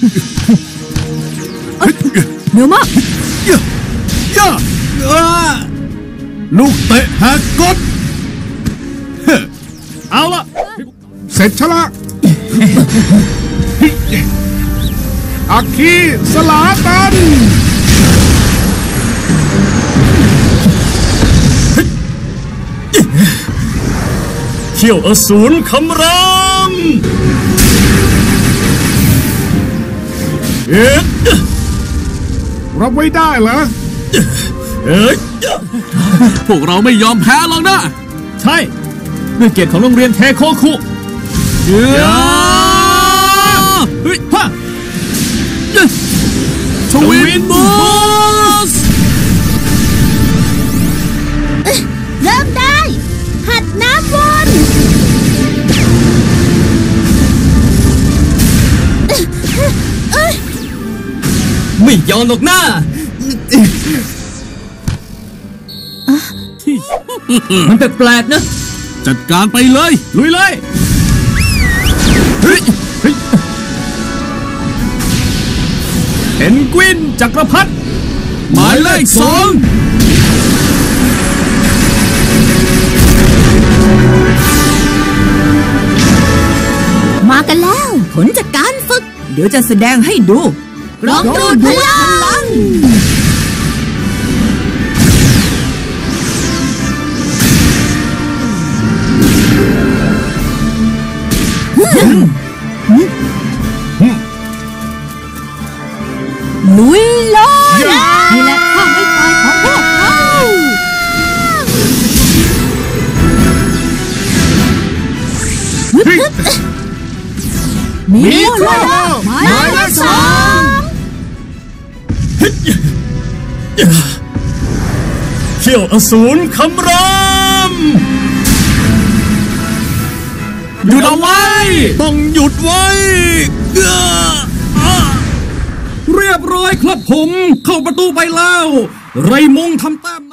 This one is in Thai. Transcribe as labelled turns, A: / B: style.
A: เนื้อมาก
B: ลูกเตะแหกกฎเอาละเสร็จชะละอัคคีสลาตัน
C: เขี้ยวอสูรคำราม
B: รับไว้ได้เหรอ
D: พวกเราไม่ยอมแพ้หรอกนะ
C: ใช่ด้วยเกียรติของโรงเรียนเทโคคุ
D: เฮ้ยฮะทวินบอส
A: เริ่มได้หัดน้ำวน
C: ไม่ยอมหรอกนะมันแปลกๆนะ
D: จัดการไปเลย
C: ลุยเลยเพนกวินจักรพรรดิ
D: หมายเลข 2
A: มากันแล้วผลจากการฝึกเดี๋ยวจะแสดงให้ดูลองดูพลังลุยเลยนี่แหละข้าไม่ตายของพวกเขามีโลหมายเลข 2
C: เขี้ยวอสูรคำราม
D: หยุดเอาไว้
C: ต้องหยุดไว้
D: เรียบร้อยครับผมเข้าประตูไปแล้วไรมงทำแต้ม